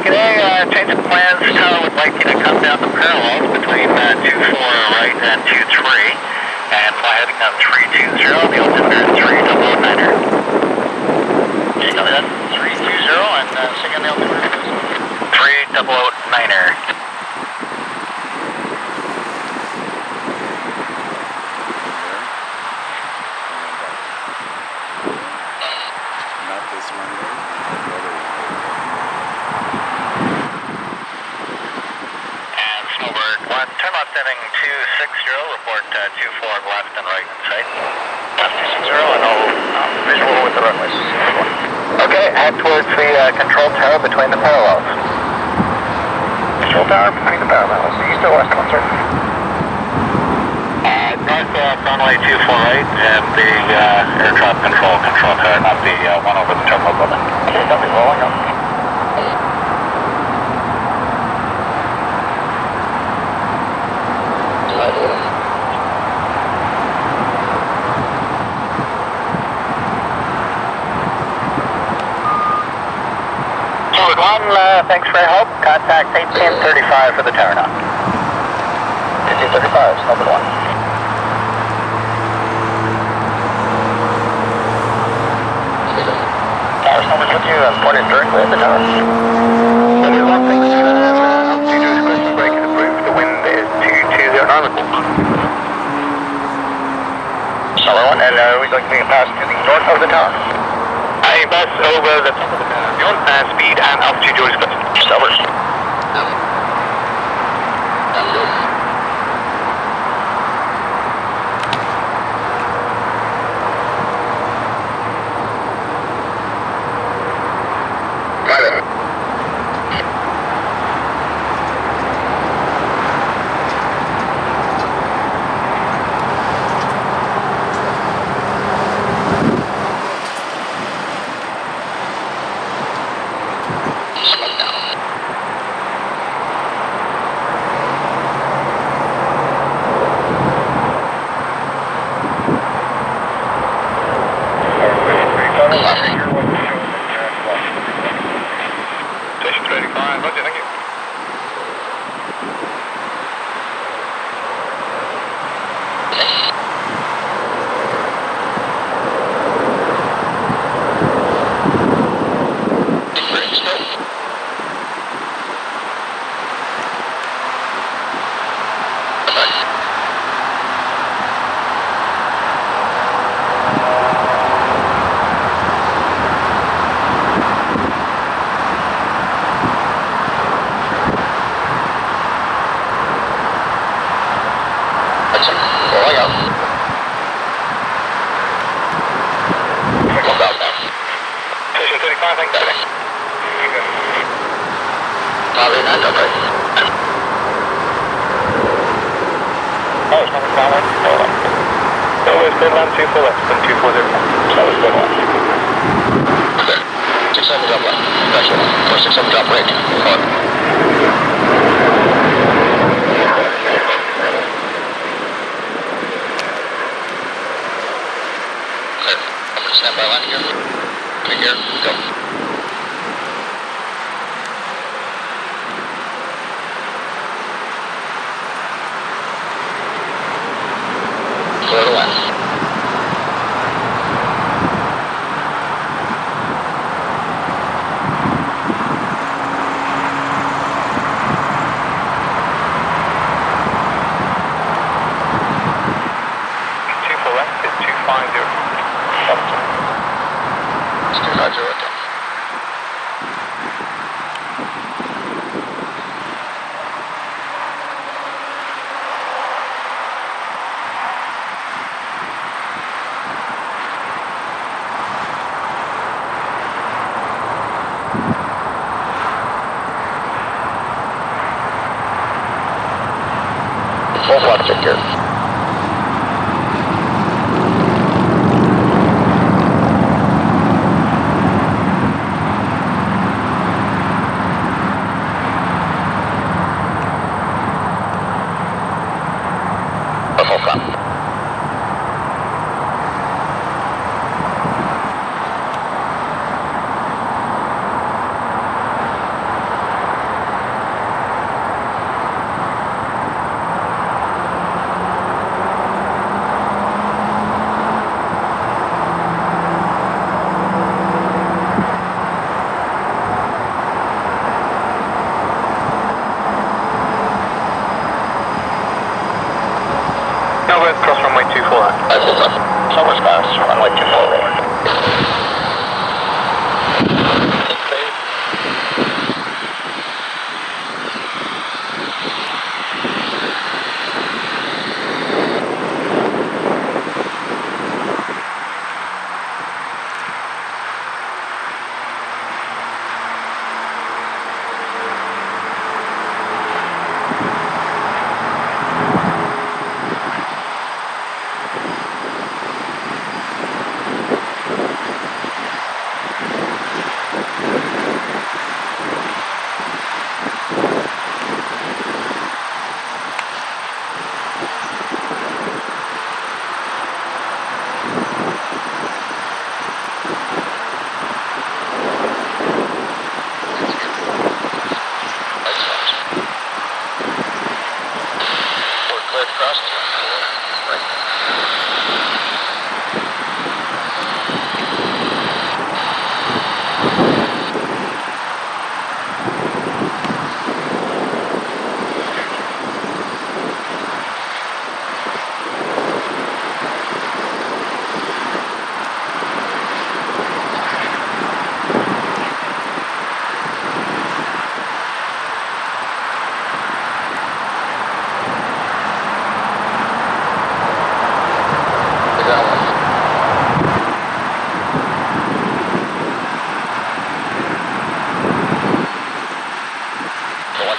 Change of plans. Tower would like you to come down the parallels between 2-4 right and 2-3 and fly heading on 320. The altimeter is 3009er. Okay, copy that. 320 and sing on the altimeter. 3009er. Not this runway, the other one. Snowbird 1, turn left heading 260, report 24 left and right in sight. Left 260 and all visual with the runways. Okay, head towards the control tower between the parallels. Control tower between the parallels, east or west, sir? North runway 24 right and the air traffic control tower, not the one over the terminal building. Okay, copy, rolling up. Thanks for your help. Contact 1835 for the tower now. 1835, Snowbird 1. Tower Snowbird with you and pointed directly at the tower. Snowbird 1, thanks. Altitude discretion brake is approved. The wind is 220 nautical. Snowbird 1, and are we going to be passed to the north of the tower? A bus over the top of the tower. Speed and altitude discretion. Snowbird.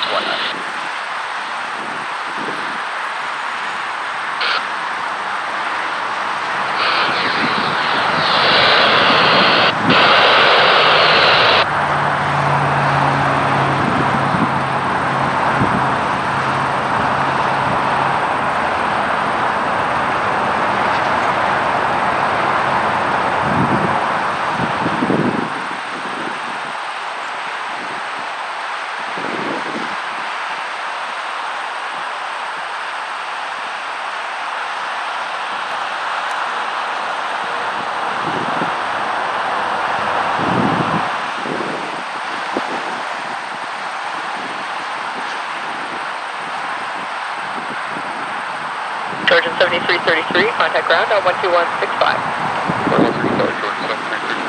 Georgian 7333, contact ground on 12165. 113, Georgian 7333.